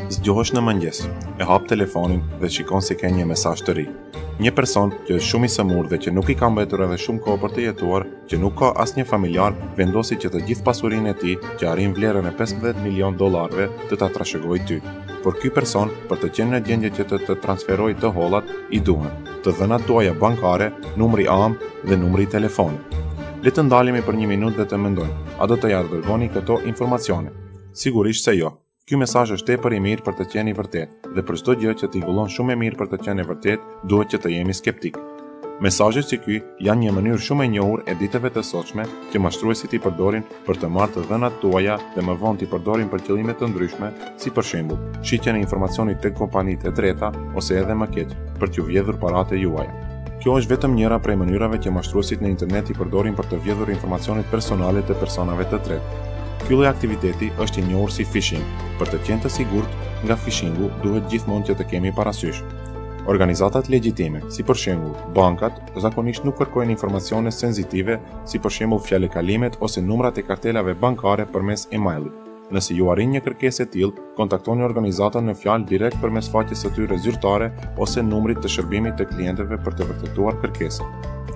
Zgjohesh në mëngjes, e hap telefonin dhe shikon se ke një mesazh të ri. Një person që është shumë i sëmurë dhe që nuk i ka mbetur edhe shumë kohë për të jetuar, që nuk ka asnjë familjar, vendosi që të gjithë pasurinë e tij, që arrin vlerën e 15 milion dollarëve, të ta trashëgojë ty. Por ky person, për të qenë në gjendje që të transferojë të hollat, i duhen të dhënat tuaja bankare, numri AM dhe numri i telefonit. Le të ndalemi për një minutë dhe të mendojmë, a do të ja dërgoni këto informacione? Sigurisht se jo. Ky mesazh është tepër i mirë për të qenë i vërtetë, dhe për çdo gjë që tingëllon shumë e mirë për të qenë e vërtetë, duhet që të jemi skeptik. Mesazhet si ky janë një mënyrë shumë e njohur e ditëve të sotshme që mashtruesit i përdorin për të marrë të dhënat tuaja dhe më vonë t'i përdorin për qëllime të ndryshme, si për shembull, shitjen e informacionit tek kompanitë e treta ose edhe më keq, për t'ju vjedhur paratë juaja. Kjo është vetëm njëra prej mënyrave që mashtruesit në internet i përdorin për të vjedhur informacionet personale të personave të tretë. Ky lloj aktiviteti është i njohur si phishing. Për të qenë të sigurt nga phishingu, duhet gjithmonë që të kemi parasysh. Organizatat legjitime, si për shembull bankat, zakonisht nuk kërkojnë informacione sensitive, si për shembull fjalëkalimet ose numrat e kartelave bankare përmes emailit. Nëse ju arrin një kërkesë e tillë, kontaktoni organizatën në fjalë direkt përmes faqes së tyre zyrtare ose numrit të shërbimit të klientëve për të vërtetuar kërkesën.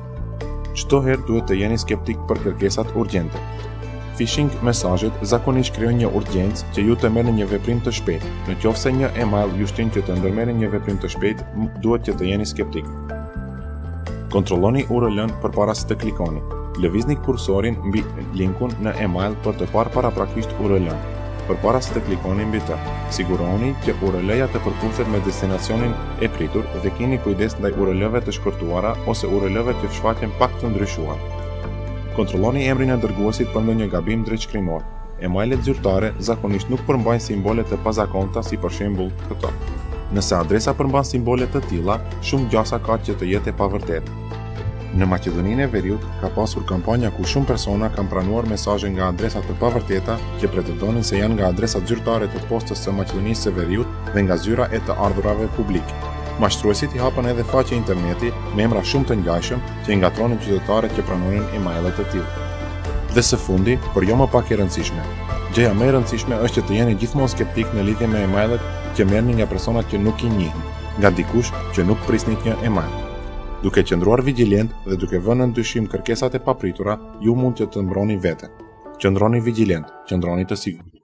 Çdo herë duhet të jeni skeptik për kërkesat urgjente. Phishing mesazhet zakonisht krijojnë një urgjencë që ju të merrni një veprim të shpejtë. Nëse një email ju shtyn që të ndërmerrni një veprim të shpejtë, duhet që të jeni skeptik. Kontrolloni URL-n përpara se të klikoni. Lëvizni kursorin mbi linkun në email për të parë paraprakisht URL-n. Përpara se të klikoni mbi të, sigurohuni që URL-ja të përputhet me destinacionin e pritur dhe keni kujdes ndaj URL-ve të shkurtuara ose URL-ve që shfaqen pak të ndryshuar. Kontrolloni emrin e dërguesit për ndonjë gabim drejtshkrimor. Emailet zyrtare zakonisht nuk përmbajnë simbole të pazakonta, si për shembull këto. Nëse adresa përmban simbole të tilla, shumë gjasa ka që të jetë e pavërtetë. Në Maqedoninë e Veriut ka pasur kampanja ku shumë persona kanë pranuar mesazhe nga adresa të pavërteta që pretendonin se janë nga adresat zyrtare të postës së Maqedonisë së Veriut dhe nga zyra e të ardhurave publike. Mashtruesit i hapën edhe faqe interneti me emra shumë të ngjashëm që i ngatronin qytetarët që pranonin emailet të tillë. Dhe së fundi, por jo më pak e rëndësishme, gjëja më e rëndësishme është që të jeni gjithmonë skeptik në lidhje me emailet që merrni nga persona që nuk i njihni, nga dikush që nuk prisnit një email. Duke qëndruar vigjilent dhe duke vënë në dyshim kërkesat e papritura, ju mund që të mbroni veten. Qëndroni vigjilent, qëndroni të sigurt.